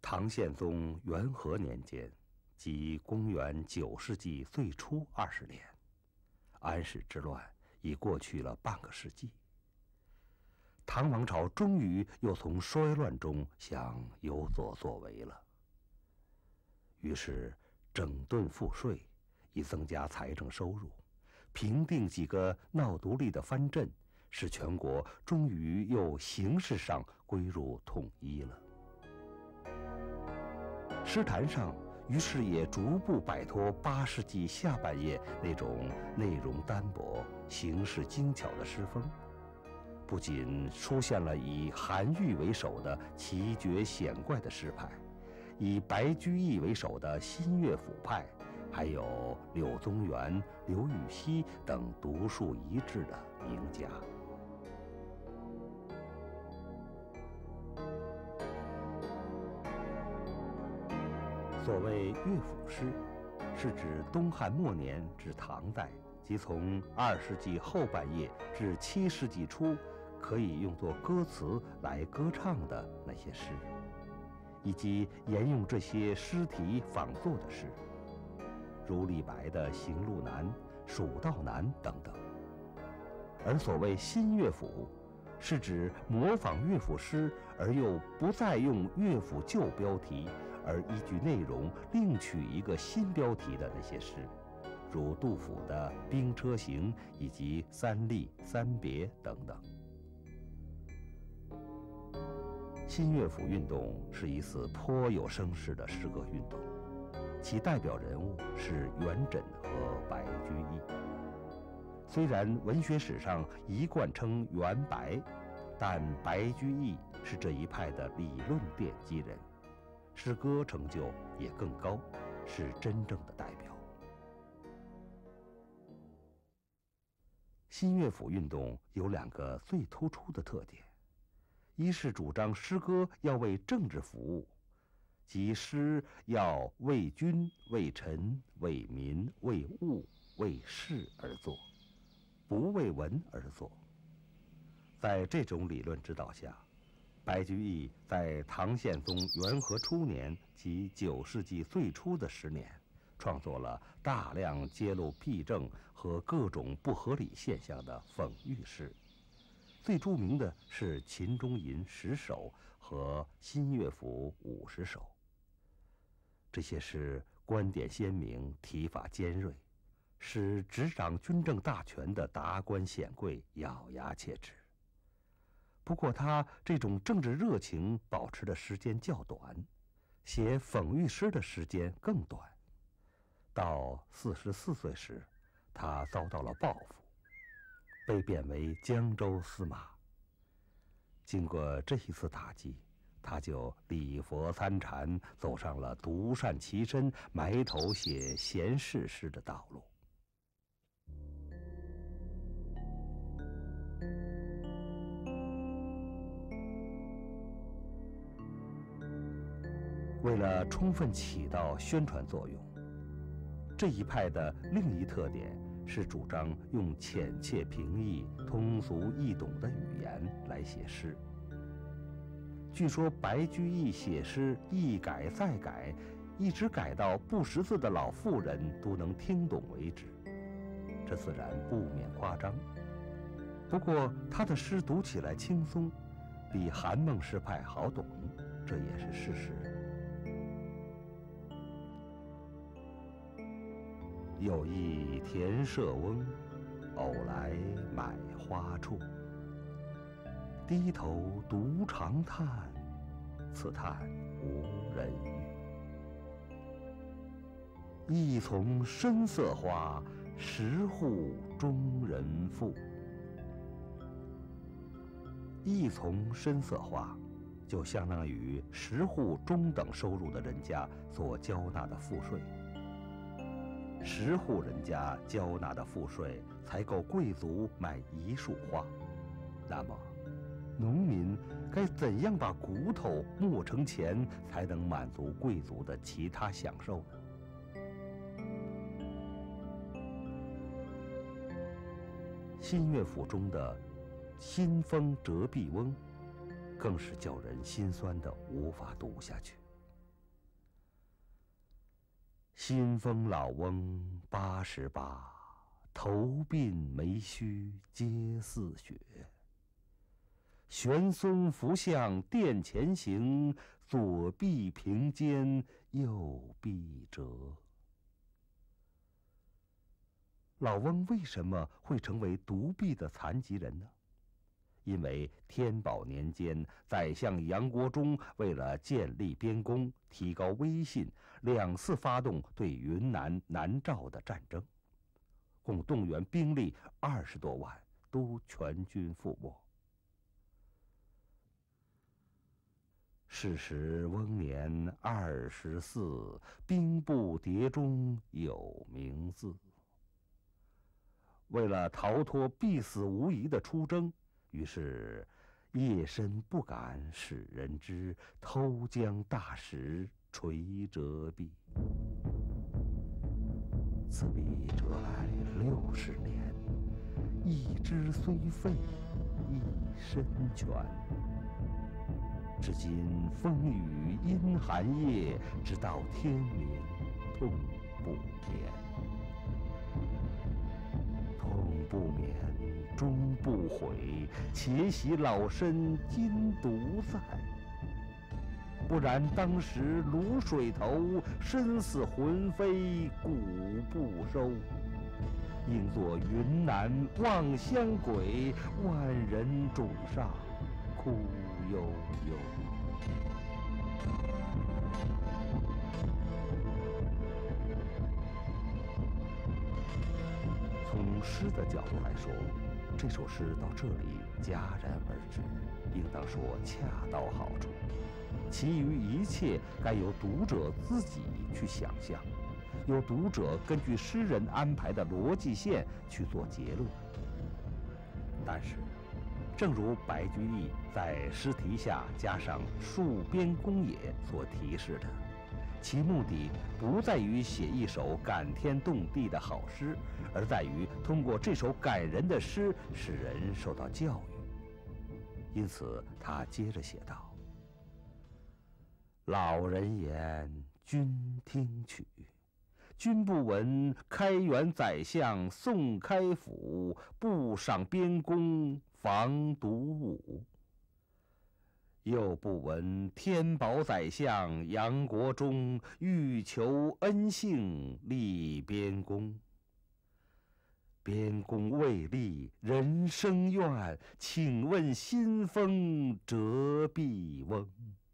唐宪宗元和年间，即公元9世纪最初20年，安史之乱已过去了半个世纪。唐王朝终于又从衰乱中想有所作为了。于是整顿赋税，以增加财政收入，平定几个闹独立的藩镇，使全国终于又形式上归入统一了。诗坛上于是也逐步摆脱8世纪下半叶那种内容单薄、形式精巧的诗风，不仅出现了以韩愈为首的奇绝显怪的诗派，以白居易为首的新乐府派，还有柳宗元、刘禹锡等独树一帜的名家。所谓乐府诗，是指东汉末年至唐代，即从2世纪后半叶至7世纪初，可以用作歌词来歌唱的那些诗，以及沿用这些诗题仿作的诗，如李白的《行路难》《蜀道难》等等。而所谓新乐府，是指模仿乐府诗而又不再用乐府旧标题，而依据内容另取一个新标题的那些诗，如杜甫的《兵车行》以及《三吏》《三别》等等。新乐府运动是一次颇有声势的诗歌运动，其代表人物是元稹和白居易。虽然文学史上一贯称元白，但白居易是这一派的理论奠基人，诗歌成就也更高，是真正的代表。新乐府运动有2个最突出的特点，一是主张诗歌要为政治服务，即诗要为君、为臣、为民、为物、为事而作，不为文而作。在这种理论指导下，白居易在唐宪宗元和初年及9世纪最初的10年，创作了大量揭露弊政和各种不合理现象的讽喻诗。最著名的是《秦中吟》10首和新乐府50首。这些诗观点鲜明，题法尖锐，使执掌军政大权的达官显贵咬牙切齿。不过他这种政治热情保持的时间较短，写讽喻诗的时间更短。到44岁时，他遭到了报复，被贬为江州司马。经过这一次打击，他就礼佛参禅，走上了独善其身、埋头写闲事诗的道路。为了充分起到宣传作用，这一派的另一特点是主张用浅切平易、通俗易懂的语言来写诗。据说白居易写诗一改再改，一直改到不识字的老妇人都能听懂为止，这自然不免夸张。不过他的诗读起来轻松，比韩孟诗派好懂，这也是事实。有一田舍翁，偶来买花处。低头独长叹，此叹无人语。一丛深色花，10户中人妇。一丛深色花，就相当于10户中等收入的人家所交纳的赋税。10户人家交纳的赋税才够贵族买1束花，那么农民该怎样把骨头磨成钱，才能满足贵族的其他享受呢？新乐府中的新丰折臂翁，更是叫人心酸的无法读下去。 新丰老翁88，头鬓眉须皆似雪。玄松扶向殿前行，左臂平肩，右臂折。老翁为什么会成为独臂的残疾人呢？因为天宝年间，宰相杨国忠为了建立边功、提高威信，2次发动对云南、南诏的战争，共动员兵力20多万，都全军覆没。是时翁年24，兵部谍中有名字。为了逃脱必死无疑的出征，于是夜深不敢使人知，偷将大石锤折臂。此臂折来60年，一肢虽废，一身全。至今风雨阴寒夜，直到天明痛不眠。痛不眠，终不悔，且喜老身今独在。不然当时卤水头，身死魂飞骨不收。应作云南望乡鬼，万人冢上哭悠悠。从诗的角度来说，这首诗到这里戛然而止，应当说恰到好处。其余一切该由读者自己去想象，由读者根据诗人安排的逻辑线去做结论。但是，正如白居易在诗题下加上“戍边功也”所提示的，其目的不在于写一首感天动地的好诗，而在于通过这首感人的诗使人受到教育。因此，他接着写道：“老人言，君听取。君不闻开元宰相宋开府，不赏边功防毒武。又不闻天宝宰相杨国忠，欲求恩幸立边功。边功未立，人生怨，请问新丰折臂翁。”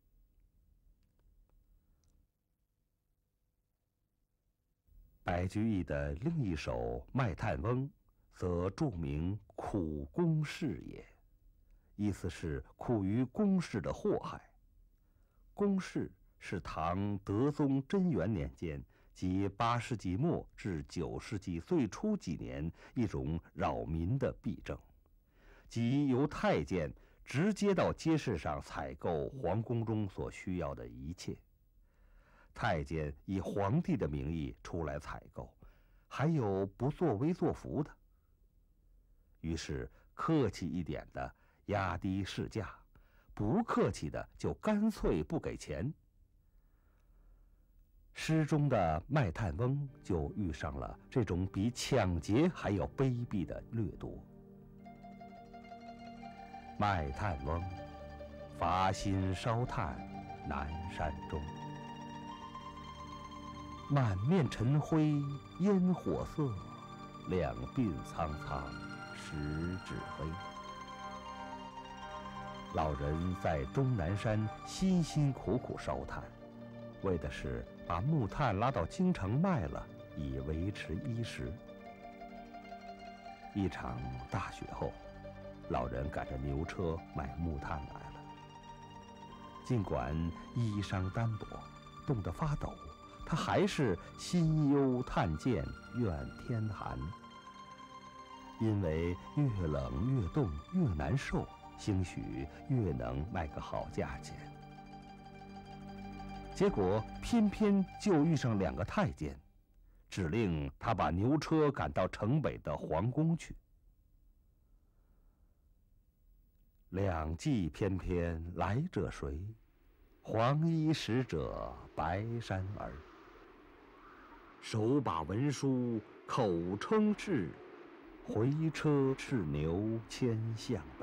白居易的另一首《卖炭翁》则注明“苦宫事也”，意思是苦于宫室的祸害。宫室是唐德宗贞元年间，即8世纪末至9世纪最初几年一种扰民的弊政，即由太监直接到街市上采购皇宫中所需要的一切。太监以皇帝的名义出来采购，还有不作威作福的。于是客气一点的压低市价，不客气的就干脆不给钱。诗中的卖炭翁就遇上了这种比抢劫还要卑鄙的掠夺。卖炭翁，伐薪烧炭南山中。满面尘灰烟火色，两鬓苍苍十指黑。老人在终南山辛辛苦苦烧炭，为的是把木炭拉到京城卖了，以维持衣食。一场大雪后，老人赶着牛车买木炭来了。尽管衣裳单薄，冻得发抖，他还是心忧炭贱，怨天寒。因为越冷越冻越难受，兴许越能卖个好价钱。结果偏偏就遇上2个太监，指令他把牛车赶到城北的皇宫去。两骑翩翩来者谁？黄衣使者白衫儿。 手把文书口称是，回车赤牛牵向北。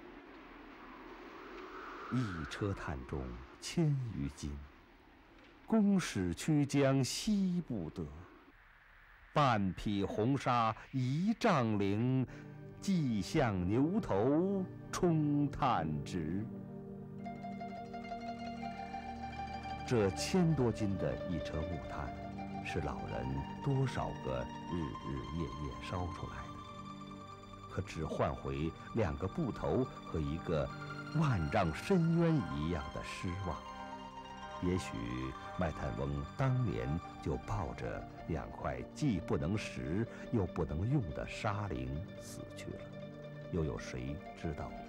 一车炭中千余斤，公使驱将惜不得。半匹红纱一丈绫，系向牛头充炭直。这1000多斤的一车木炭，是老人多少个日日夜夜烧出来的，可只换回2个布头和一个万丈深渊一样的失望。也许卖炭翁当年就抱着2块既不能食又不能用的沙绫死去了，又有谁知道呢？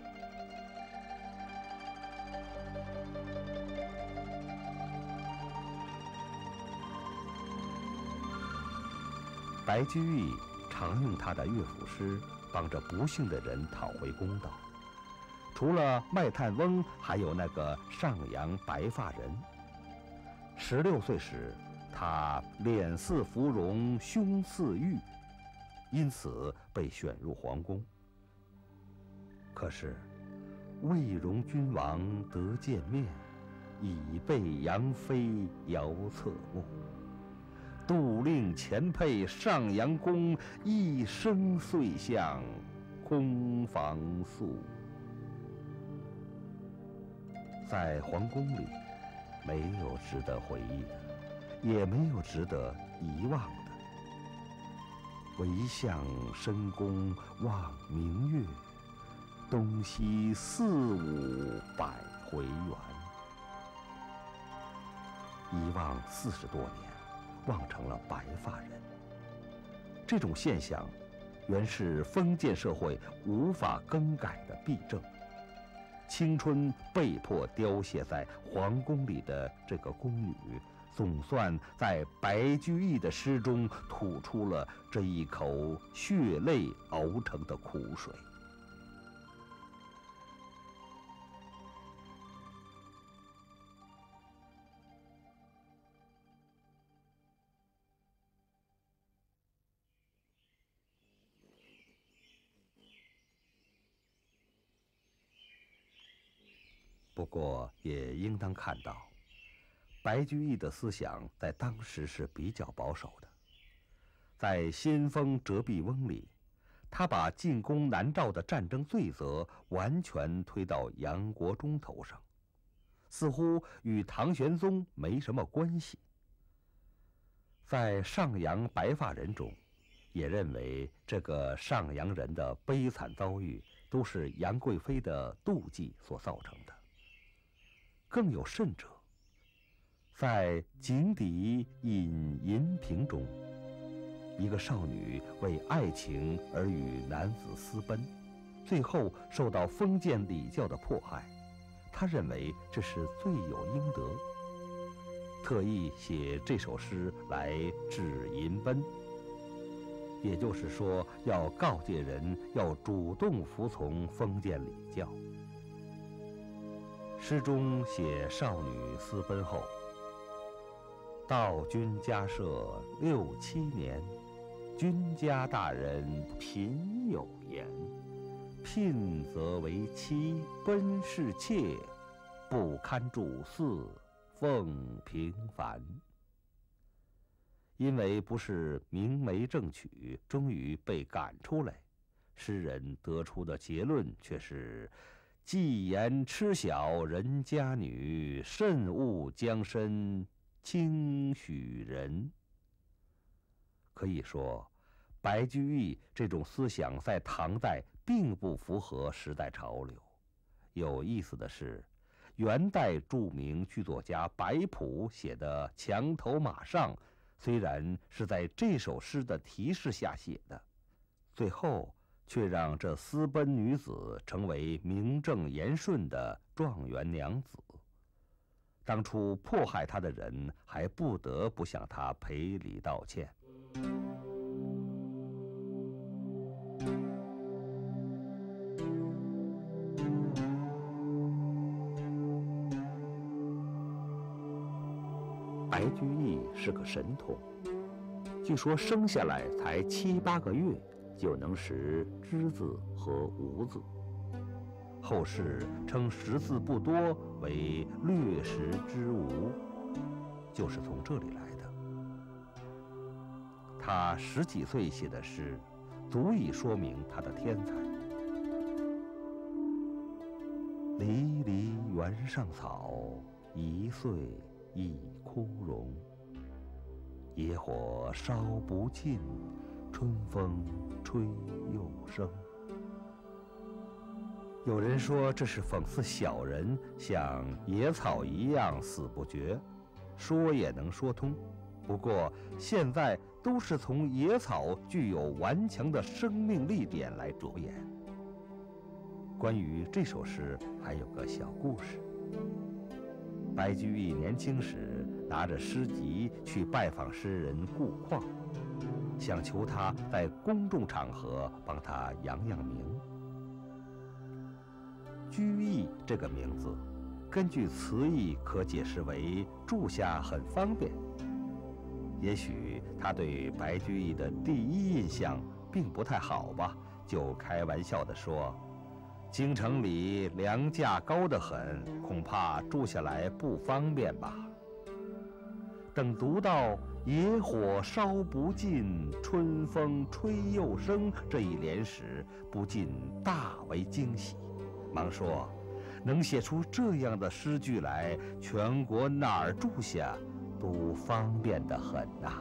白居易常用他的乐府诗帮着不幸的人讨回公道。除了卖炭翁，还有那个上阳白发人。16岁时，他脸似芙蓉，胸似玉，因此被选入皇宫。可是，未容君王得见面，已被杨妃遥侧目。杜令前配上阳宫，一生遂向空房宿。在皇宫里，没有值得回忆的，也没有值得遗忘的。唯向深宫望明月，东西4、5百回圆。遗忘40多年，忘成了白发人。这种现象，原是封建社会无法更改的弊症。青春被迫凋谢在皇宫里的这个宫女，总算在白居易的诗中吐出了这一口血泪熬成的苦水。不过也应当看到，白居易的思想在当时是比较保守的。在《先锋折臂翁》里，他把进攻南诏的战争罪责完全推到杨国忠头上，似乎与唐玄宗没什么关系。在上阳白发人中，也认为这个上阳人的悲惨遭遇都是杨贵妃的妒忌所造成的。更有甚者，在井底饮银瓶中，一个少女为爱情而与男子私奔，最后受到封建礼教的迫害，他认为这是罪有应得，特意写这首诗来治银奔。也就是说，要告诫人要主动服从封建礼教。诗中写少女私奔后，道君家舍6、7年，君家大人贫有言，聘则为妻，奔是妾，不堪主嗣，奉平凡。因为不是明媒正娶，终于被赶出来，诗人得出的结论却是：既言痴小人家女，慎勿将身轻许人。可以说，白居易这种思想在唐代并不符合时代潮流。有意思的是，元代著名剧作家白朴写的《墙头马上》，虽然是在这首诗的提示下写的，最后却让这私奔女子成为名正言顺的状元娘子。当初迫害她的人还不得不向她赔礼道歉。白居易是个神童， 据说生下来才7、8个月，就能识之字和无字。后世称识字不多为略识之无，就是从这里来的。他10几岁写的诗，足以说明他的天才。离离原上草，一岁一枯荣。野火烧不尽，春风吹又生。有人说这是讽刺小人像野草一样死不绝，说也能说通。不过现在都是从野草具有顽强的生命力点来着眼。关于这首诗还有个小故事。白居易年轻时拿着诗集去拜访诗人顾况，想求他在公众场合帮他扬名。居易这个名字，根据词义可解释为住下很方便。也许他对白居易的第一印象并不太好吧，就开玩笑地说：“京城里粮价高得很，恐怕住下来不方便吧。”等读到“野火烧不尽，春风吹又生”这一联时，不禁大为惊喜，忙说：“能写出这样的诗句来，全国哪儿住下都方便得很呐。”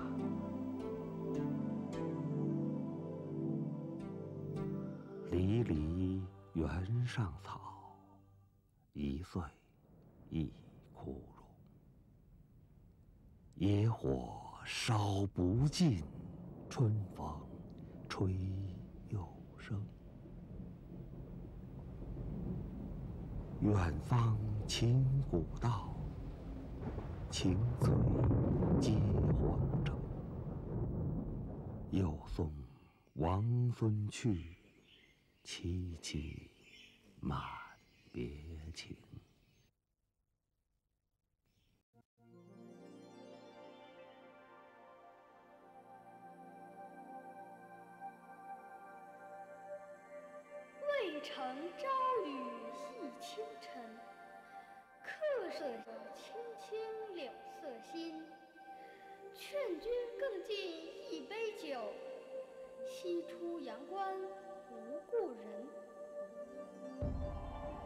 离离原上草，一岁一枯荣。野火烧不尽，春风吹又生。远芳侵古道，晴翠接荒城。又送王孙去，萋萋满别情。 渭城朝雨浥轻尘，客舍青青柳色新。劝君更尽一杯酒，西出阳关无故人。